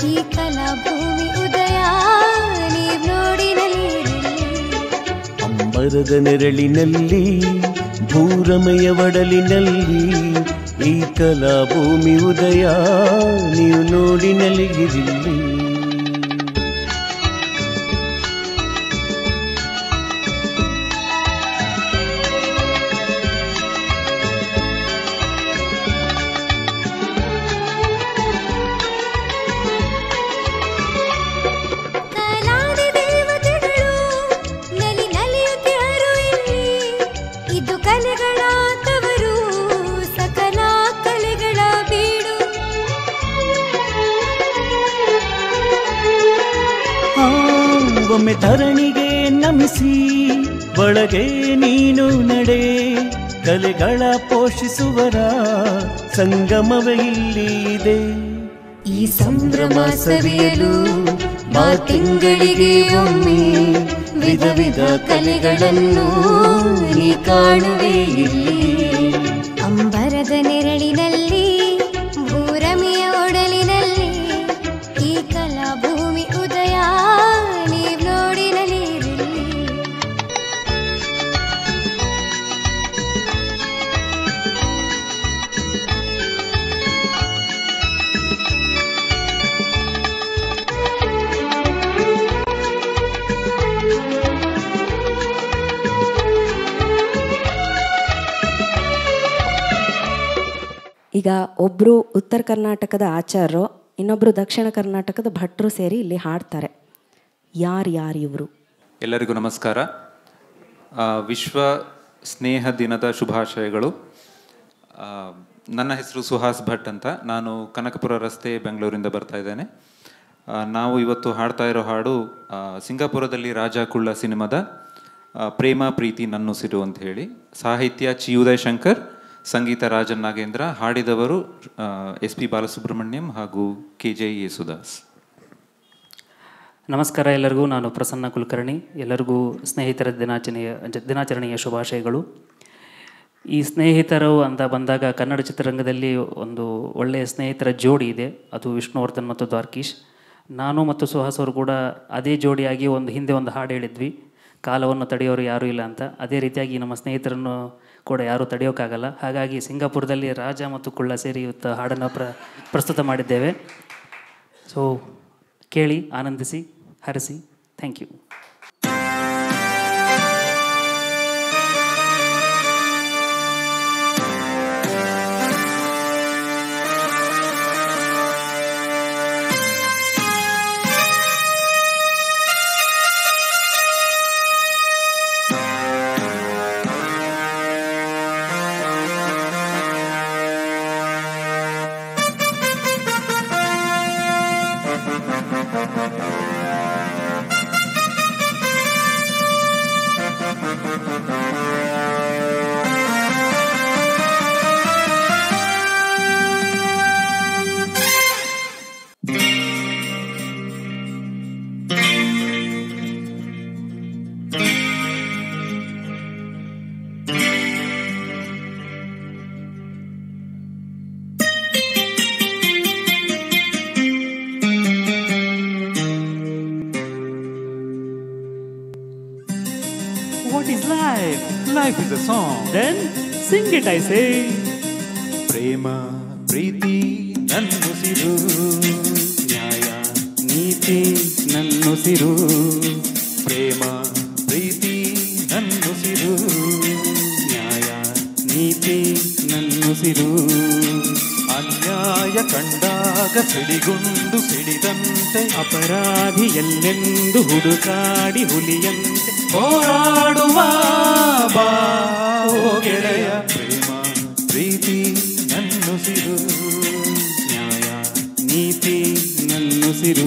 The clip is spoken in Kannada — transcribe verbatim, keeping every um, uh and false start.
ಈ ಕಲಾ ಭೂಮಿ ಉದಯ ನೀವ್ ನೋಡಿನಲ್ಲಿ ಅಂಬರದ ನೆರಳಿನಲ್ಲಿ ಭೂರಮೆಯ ಒಡಲಿನಲ್ಲಿ ಈ ಕಲಾ ಭೂಮಿ ಉದಯ ನೀವು ನೋಡಿ ನಲಿಗಿರಿಲ್ಲಿ. ಒಮ್ಮೆ ಧರಣಿಗೆ ನಮಿಸಿ ಒಳಗೆ ನೀನು ನಡೆ, ಕಲೆಗಳ ಪೋಷಿಸುವರ ಸಂಗಮವೇ ಇಲ್ಲಿ ಇದೆ. ಈ ಸಂಭ್ರಮ ಸವಿಯಲು ಬಾ ತಿಂಗಳಿಗೆ ಒಮ್ಮೆ ವಿಧ ವಿಧ ಕಲೆಗಳನ್ನು ನೀ ಕಾಣುವೆ ಇಲ್ಲಿ. ಅಂಬರದ ನೆರಳಿನಲ್ಲಿ ಭೂರಮೆಯ ಒಡಲಿನಲ್ಲಿ ಈ ಕಲಾ ಭೂಮಿ ಉದಯ ನೀವ್ ನೋಡಿ ನಲಿರಿಲ್ಲಿ. ಈಗ ಒಬ್ಬರು ಉತ್ತರ ಕರ್ನಾಟಕದ ಆಚಾರ್ಯರು, ಇನ್ನೊಬ್ಬರು ದಕ್ಷಿಣ ಕರ್ನಾಟಕದ ಭಟ್ರು ಸೇರಿ ಇಲ್ಲಿ ಹಾಡ್ತಾರೆ. ಯಾರು ಯಾರು ಇವರು? ಎಲ್ಲರಿಗೂ ನಮಸ್ಕಾರ. ವಿಶ್ವ ಸ್ನೇಹ ದಿನದ ಶುಭಾಶಯಗಳು. ನನ್ನ ಹೆಸರು ಸುಹಾಸ್ ಭಟ್ ಅಂತ. ನಾನು ಕನಕಪುರ ರಸ್ತೆ ಬೆಂಗಳೂರಿಂದ ಬರ್ತಾ ಇದ್ದೇನೆ. ನಾವು ಇವತ್ತು ಹಾಡ್ತಾ ಇರೋ ಹಾಡು ಸಿಂಗಾಪುರದಲ್ಲಿ ರಾಜ ಕುಳ್ಳ ಸಿನಿಮಾದ ಪ್ರೇಮ ಪ್ರೀತಿ ನನ್ನುಸಿರು ಅಂತ ಹೇಳಿ. ಸಾಹಿತ್ಯ ಚಿ ಉದಯ್ ಶಂಕರ್, ಸಂಗೀತ ರಾಜನ್ ನಾಗೇಂದ್ರ, ಹಾಡಿದವರು ಎಸ್ ಪಿ ಬಾಲಸುಬ್ರಹ್ಮಣ್ಯಂ ಹಾಗೂ ಕೆ ಜೆ ಯೇಸುದಾಸ್. ನಮಸ್ಕಾರ ಎಲ್ಲರಿಗೂ. ನಾನು ಪ್ರಸನ್ನ ಕುಲಕರ್ಣಿ. ಎಲ್ಲರಿಗೂ ಸ್ನೇಹಿತರ ದಿನಾಚರಣೆಯ ದಿನಾಚರಣೆಯ ಶುಭಾಶಯಗಳು. ಈ ಸ್ನೇಹಿತರು ಅಂತ ಬಂದಾಗ ಕನ್ನಡ ಚಿತ್ರರಂಗದಲ್ಲಿ ಒಂದು ಒಳ್ಳೆಯ ಸ್ನೇಹಿತರ ಜೋಡಿ ಇದೆ, ಅದು ವಿಷ್ಣುವರ್ಧನ್ ಮತ್ತು ದ್ವಾರ್ಕೀಶ್. ನಾನು ಮತ್ತು ಸುಹಾಸ್ ಅವರು ಕೂಡ ಅದೇ ಜೋಡಿಯಾಗಿ ಒಂದು ಹಿಂದೆ ಒಂದು ಹಾಡು ಹೇಳಿದ್ವಿ, ಕಾಲವನ್ನು ತಡೆಯೋರು ಯಾರೂ ಇಲ್ಲ ಅಂತ. ಅದೇ ರೀತಿಯಾಗಿ ನಮ್ಮ ಸ್ನೇಹಿತರನ್ನು ಕೂಡ ಯಾರೂ ತಡೆಯೋಕ್ಕಾಗಲ್ಲ. ಹಾಗಾಗಿ ಸಿಂಗಾಪುರದಲ್ಲಿ ರಾಜ ಮತ್ತು ಕುಳ್ಳ ಸೇರಿ ಇವತ್ತು ಹಾಡನ್ನು ಪ್ರ ಪ್ರಸ್ತುತ ಮಾಡಿದ್ದೇವೆ. ಸೊ ಕೇಳಿ, ಆನಂದಿಸಿ, ಹರಸಿ. Thank you. What is life? Life is a song. Then sing it, I say. ಪ್ರೇಮ ಪ್ರೀತಿ ನನ್ನುಸಿರು, ನ್ಯಾಯ ನೀತಿ ನನ್ನುಸಿರು. ಪ್ರೇಮ ಪ್ರೀತಿ ನನ್ನುಸಿರು, ನ್ಯಾಯ ನೀತಿ ನನ್ನುಸಿರು. ಅನ್ಯಾಯ ಕಂಡಾಗ ಸಿಡಿಗುಂಡು ಸಿಡಿದಂತೆ ಅಪರಾಧಿ ಎಲ್ಲೆಂದು ಹುಡುಕಾಡಿ ಹುಲಿಯಂತೆ ಹೋರಾಡುವ ಬಾ ಓ ಗೆಳೆಯ. ಪ್ರೇಮ ಪ್ರೀತಿ ನನ್ನುಸಿರು, ನ್ಯಾಯ ನೀತಿ ನನ್ನುಸಿರು.